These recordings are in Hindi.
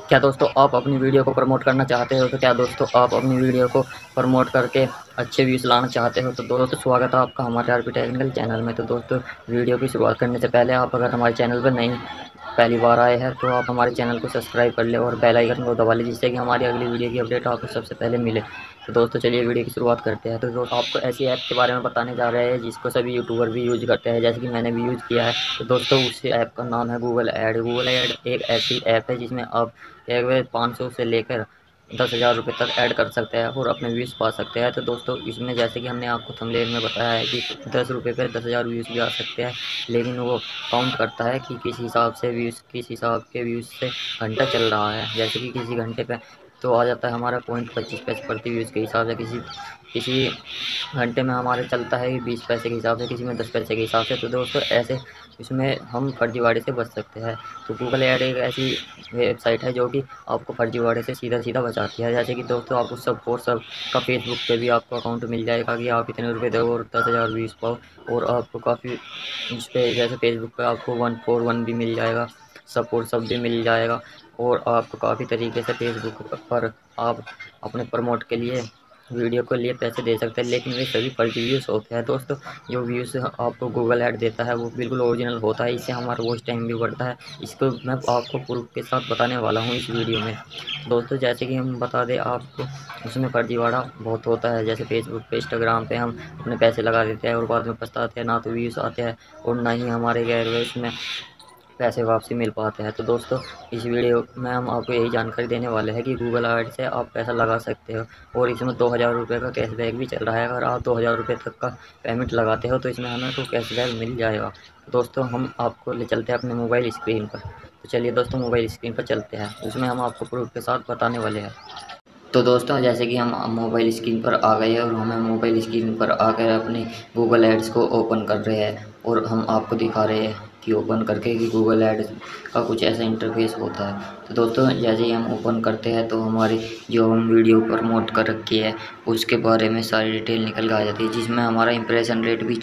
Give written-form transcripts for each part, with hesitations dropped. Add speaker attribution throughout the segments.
Speaker 1: क्या दोस्तों आप अपनी वीडियो को प्रमोट करना चाहते हो? तो क्या दोस्तों आप अपनी वीडियो को प्रमोट करके अच्छे व्यूज़ लाना चाहते हो? तो दोस्तों स्वागत है आपका हमारे आरपी टेक्निकल चैनल में। तो दोस्तों वीडियो की शुरुआत करने से पहले आप अगर हमारे चैनल पर नहीं पहली बार आए हैं तो आप हमारे चैनल को सब्सक्राइब कर लें और बेल आइकन को दबा लें, जिससे कि हमारी अगली वीडियो की अपडेट आपको सबसे पहले मिले। तो दोस्तों चलिए वीडियो की शुरुआत करते हैं। तो दोस्तों आपको ऐसी ऐप के बारे में बताने जा रहे हैं जिसको सभी यूट्यूबर भी यूज़ करते हैं, जैसे कि मैंने भी यूज़ किया है। तो दोस्तों उस ऐप का नाम है गूगल ऐड। गूगल ऐड एक ऐसी ऐप है जिसमें आप एक बार 500 से लेकर 10,000 रुपये तक ऐड कर सकते हैं और अपने व्यूज़ पा सकते हैं। तो दोस्तों इसमें जैसे कि हमने आपको थंबनेल में बताया है कि 10 रुपये पर 10,000 व्यूज़ भी आ सकते हैं, लेकिन वो काउंट करता है कि किस हिसाब से व्यूज़, किस हिसाब के व्यूज़ से घंटा चल रहा है। जैसे कि किसी घंटे पे तो आ जाता है हमारा 0.25 पैसे प्रति व्यूज़ के हिसाब से, किसी किसी घंटे में हमारे चलता है 20 पैसे के हिसाब से, किसी में 10 पैसे के हिसाब से। तो दोस्तों ऐसे इसमें हम फर्जीवाड़े से बच सकते हैं। तो गूगल ऐड एक ऐसी वेबसाइट है जो कि आपको फर्जीवाड़े से सीधा सीधा बचाती है। जैसे कि दोस्तों आपको सब और सब का फेसबुक पे भी आपको अकाउंट मिल जाएगा कि आप इतने रुपए दो और 10,000 व्यूज़ पाओ, और आपको काफ़ी इस पर जैसे फेसबुक पे आपको 141 भी मिल जाएगा, सपोर्ट सब भी मिल जाएगा, और आपको काफ़ी तरीके से फेसबुक पर आप अपने प्रमोट के लिए वीडियो के लिए पैसे दे सकते हैं। लेकिन वे सभी फर्जी व्यूज़ होते हैं दोस्तों। जो व्यूज़ आपको गूगल ऐड देता है वो बिल्कुल ओरिजिनल होता है, इससे हमारा वॉच टाइम भी बढ़ता है। इसको मैं आपको प्रूफ के साथ बताने वाला हूँ इस वीडियो में। दोस्तों जैसे कि हम बता दें आपको, उसमें फर्जीवाड़ा बहुत होता है। जैसे फेसबुक पे, इंस्टाग्राम पे हम अपने पैसे लगा देते हैं और बाद में पछताते हैं, ना तो व्यूज़ आते हैं और ना ही हमारे गैर उसमें पैसे वापसी मिल पाते हैं। तो दोस्तों इस वीडियो में हम आपको यही जानकारी देने वाले हैं कि गूगल ऐड से आप पैसा लगा सकते हो, और इसमें 2,000 रुपये का कैशबैक भी चल रहा है। अगर आप 2,000 रुपये तक का पेमेंट लगाते हो तो इसमें हमें तो कैशबैक मिल जाएगा। तो दोस्तों हम आपको ले चलते हैं अपने मोबाइल स्क्रीन पर। तो चलिए दोस्तों मोबाइल स्क्रीन पर चलते हैं, उसमें हम आपको प्रूफ के साथ बताने वाले हैं। तो दोस्तों जैसे कि हम मोबाइल स्क्रीन पर आ गए हैं और हमें मोबाइल स्क्रीन पर आकर अपने गूगल एड्स को ओपन कर रहे हैं, और हम आपको दिखा रहे हैं कि ओपन करके कि गूगल एड्स का कुछ ऐसा इंटरफेस होता है। तो दोस्तों जैसे ही हम ओपन करते हैं तो हमारी जो हम वीडियो प्रमोट कर रखी है उसके बारे में सारी डिटेल निकल के आ जाती है, जिसमें हमारा इंप्रेशन रेट भी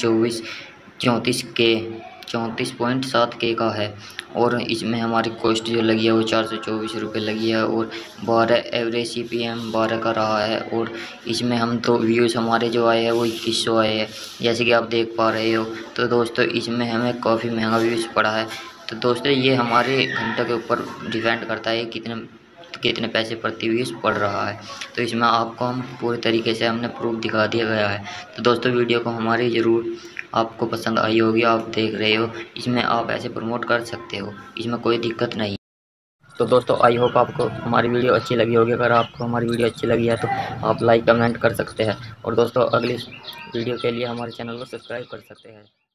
Speaker 1: 34.7 के का है, और इसमें हमारी कॉस्ट जो लगी है वो 424 रुपये लगी है, और 12 एवरेज CPM 12 का रहा है। और इसमें हम तो व्यूज़ हमारे जो आए हैं वो 2100 आए हैं, जैसे कि आप देख पा रहे हो। तो दोस्तों इसमें हमें काफ़ी महंगा व्यूज़ पड़ा है। तो दोस्तों ये हमारे घंटे के ऊपर डिपेंड करता है कितने कितने पैसे प्रति व्यूज़ पड़ रहा है। तो इसमें आपको हम पूरे तरीके से हमने प्रूफ दिखा दिया गया है। तो दोस्तों वीडियो को हमारी ज़रूर आपको पसंद आई होगी, आप देख रहे हो, इसमें आप ऐसे प्रमोट कर सकते हो, इसमें कोई दिक्कत नहीं। तो दोस्तों आई होप आपको हमारी वीडियो अच्छी लगी होगी। अगर आपको हमारी वीडियो अच्छी लगी है तो आप लाइक कमेंट कर सकते हैं, और दोस्तों अगली वीडियो के लिए हमारे चैनल को सब्सक्राइब कर सकते हैं।